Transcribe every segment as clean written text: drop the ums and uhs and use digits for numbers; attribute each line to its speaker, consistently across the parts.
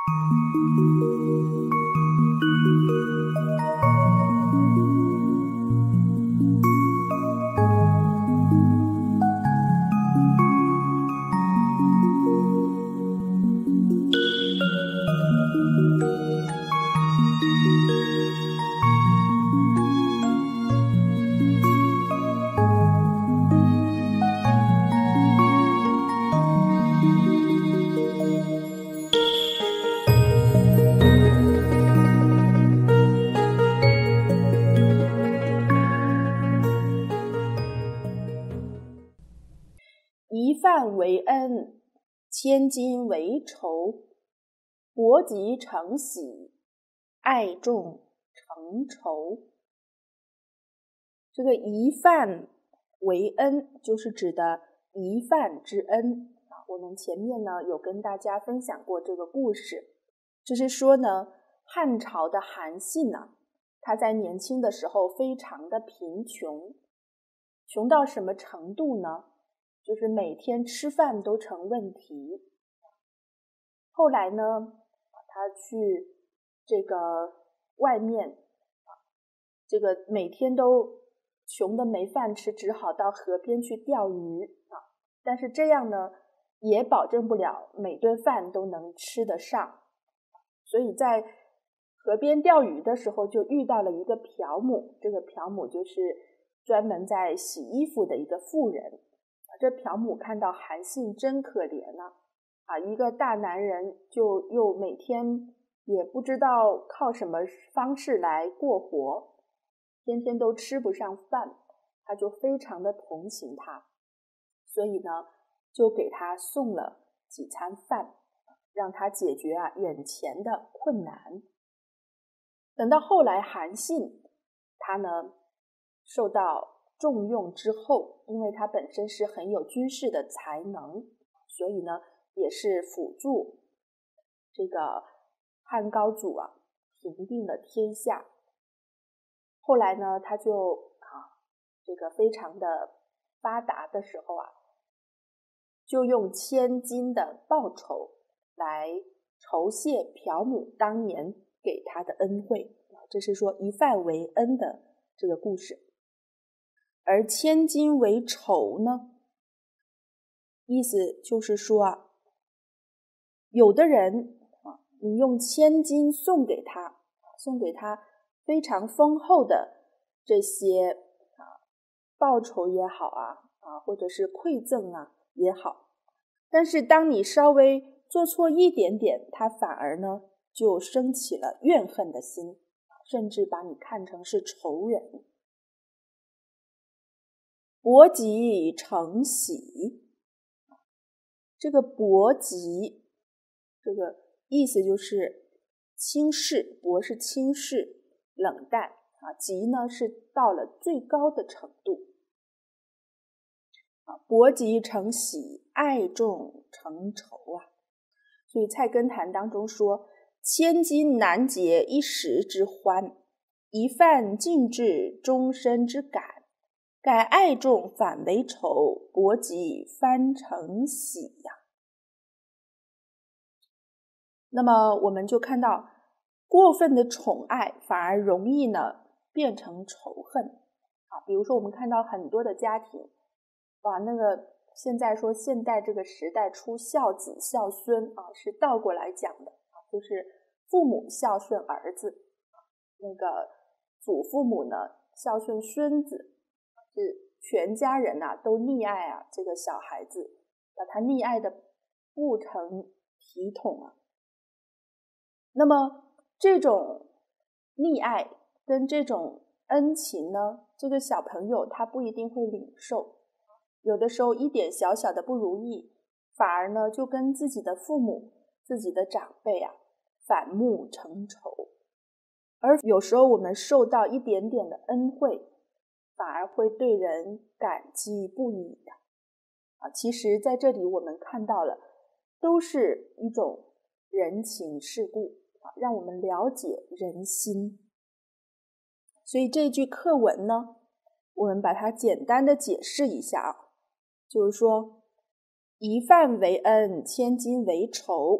Speaker 1: 一饭为恩，千金为仇。薄疾成喜，爱重成仇。这个一饭为恩，就是指的一饭之恩。我们前面呢有跟大家分享过这个故事，就是说呢，汉朝的韩信呢，他在年轻的时候非常的贫穷，穷到什么程度呢？就是每天吃饭都成问题。后来呢，他去这个外面，这个每天都穷得没饭吃，只好到河边去钓鱼。但是这样呢，也保证不了每顿饭都能吃得上。所以在河边钓鱼的时候，就遇到了一个嫖母。这个嫖母就是专门在洗衣服的一个妇人。这嫖母看到韩信真可怜一个大男人就又每天也不知道靠什么方式来过活，天天都吃不上饭，他就非常的同情他，所以呢就给他送了几餐饭，让他解决眼前的困难。等到后来韩信他呢受到重用之后，因为他本身是很有军事的才能，所以呢也是辅助这个汉高祖平定了天下。后来呢他就这个非常的发达的时候就用千金的报酬来酬谢嫖母当年给他的恩惠。这是说一饭为恩的这个故事。而千金为仇呢，意思就是说有的人你用千金送给他非常丰厚的这些报酬也好或者是馈赠也好，但是当你稍微做错一点点，他反而呢就生起了怨恨的心，甚至把你看成是仇人。薄疾成喜，这个薄疾，这个意思就是轻视，薄是轻视冷淡疾呢是到了最高的程度。薄疾成喜，爱重成仇所以菜根谭当中说，千金难解一时之欢，一饭尽致终身之感，改爱重反为仇，薄疾翻成喜那么我们就看到过分的宠爱反而容易呢变成仇恨比如说我们看到很多的家庭那个现在说现代这个时代出孝子孝孙是倒过来讲的就是父母孝顺儿子，那个祖父母呢孝顺孙子，是全家人都溺爱这个小孩子，把他溺爱的不成体统那么这种溺爱跟这种恩情呢，这个小朋友他不一定会领受，有的时候一点小小的不如意，反而呢就跟自己的父母自己的长辈反目成仇。而有时候我们受到一点点的恩惠，反而会对人感激不已其实在这里我们看到了都是一种人情世故让我们了解人心。所以这句课文呢，我们把它简单的解释一下就是说一饭为恩，千金为仇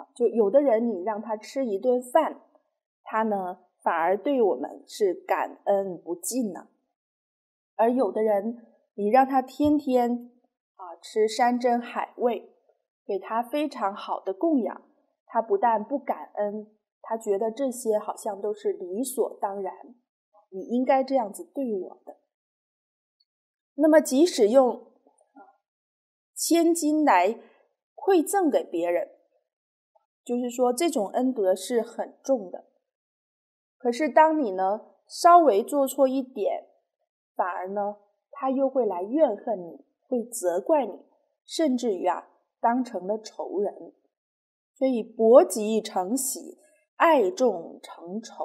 Speaker 1: 就有的人你让他吃一顿饭，他呢反而对我们是感恩不尽呢。而有的人你让他天天吃山珍海味，给他非常好的供养，他不但不感恩，他觉得这些好像都是理所当然，你应该这样子对我的。那么即使用千金来馈赠给别人，就是说这种恩德是很重的。可是当你呢稍微做错一点，反而呢他又会来怨恨你，会责怪你，甚至于当成了仇人。所以薄己成喜，爱重成仇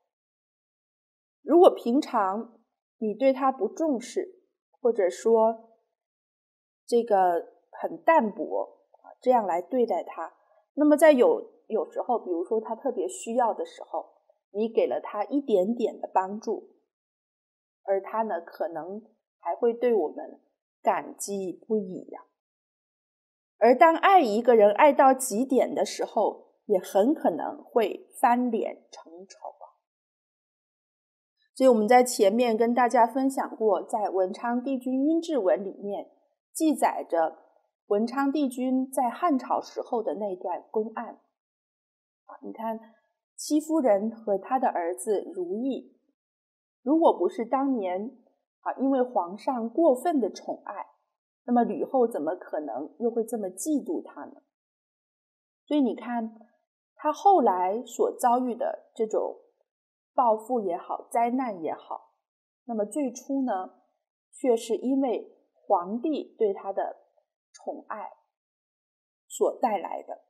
Speaker 1: 如果平常你对他不重视，或者说这个很淡薄，这样来对待他，那么在有时候，比如说他特别需要的时候，你给了他一点点的帮助，而他呢可能还会对我们感激不已而当爱一个人爱到极点的时候，也很可能会翻脸成仇所以我们在前面跟大家分享过，在文昌帝君阴骘文里面记载着文昌帝君在汉朝时候的那段公案你看戚夫人和他的儿子如意，如果不是当年因为皇上过分的宠爱，那么吕后怎么可能又会这么嫉妒他呢？所以你看他后来所遭遇的这种报复也好，灾难也好，那么最初呢却是因为皇帝对他的宠爱所带来的。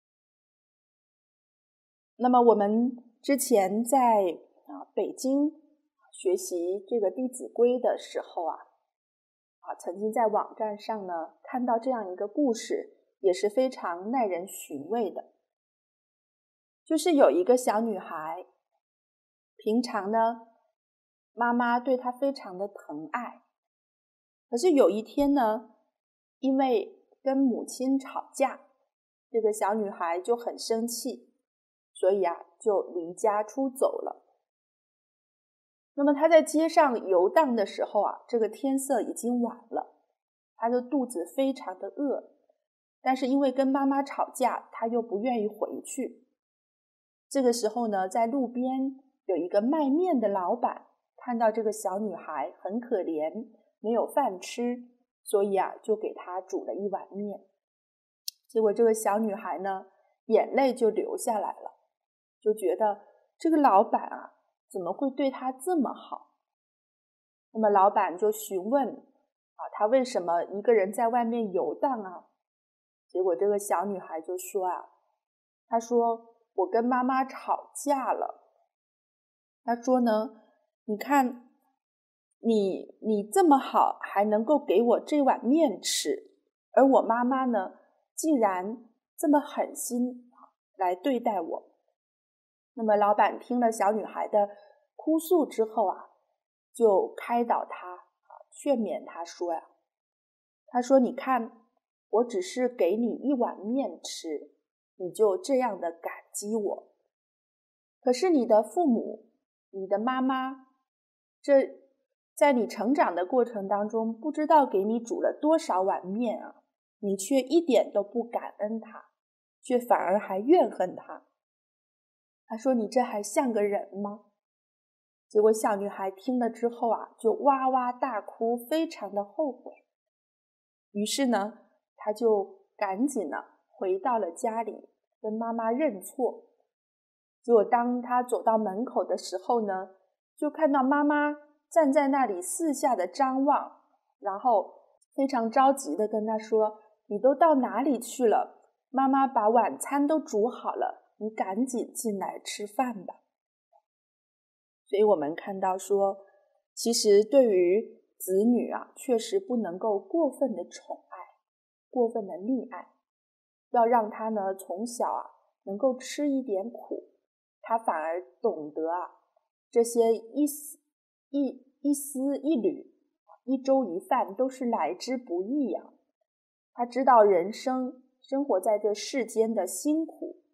Speaker 1: 那么我们之前在北京学习这个《弟子规》的时候曾经在网站上呢看到这样一个故事，也是非常耐人寻味的。就是有一个小女孩，平常呢妈妈对她非常的疼爱，可是有一天呢因为跟母亲吵架，这个小女孩就很生气，所以就离家出走了。那么她在街上游荡的时候这个天色已经晚了，她的肚子非常的饿，但是因为跟妈妈吵架，她又不愿意回去。这个时候呢，在路边有一个卖面的老板，看到这个小女孩很可怜，没有饭吃，所以就给她煮了一碗面。结果这个小女孩呢，眼泪就流下来了，就觉得这个老板怎么会对她这么好？那么老板就询问她为什么一个人在外面游荡结果这个小女孩就说她说我跟妈妈吵架了。她说呢，你看你这么好，还能够给我这碗面吃，而我妈妈呢竟然这么狠心来对待我。那么老板听了小女孩的哭诉之后就开导她劝勉她说他说你看我只是给你一碗面吃，你就这样的感激我，可是你的父母，你的妈妈，这在你成长的过程当中不知道给你煮了多少碗面你却一点都不感恩他，却反而还怨恨他。他说你这还像个人吗？结果小女孩听了之后就哇哇大哭，非常的后悔。于是呢她就赶紧回到了家里，跟妈妈认错。结果当她走到门口的时候呢，就看到妈妈站在那里四下的张望，然后非常着急的跟她说，你都到哪里去了？妈妈把晚餐都煮好了，你赶紧进来吃饭吧。所以我们看到说，其实对于子女确实不能够过分的宠爱，过分的溺爱，要让他呢从小能够吃一点苦，他反而懂得这些一丝一缕，一粥一饭都是来之不易他知道人生活在这世间的辛苦，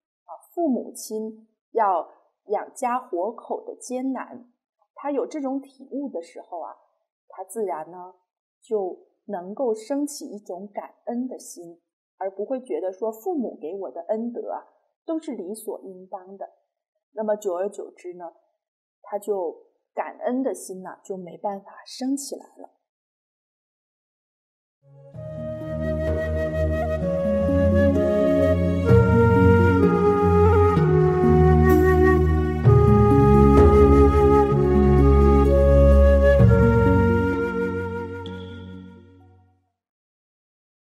Speaker 1: 父母亲要养家活口的艰难，他有这种体悟的时候啊，他自然呢就能够升起一种感恩的心，而不会觉得说父母给我的恩德啊都是理所应当的。那么久而久之呢，他就感恩的心呢就没办法升起来了。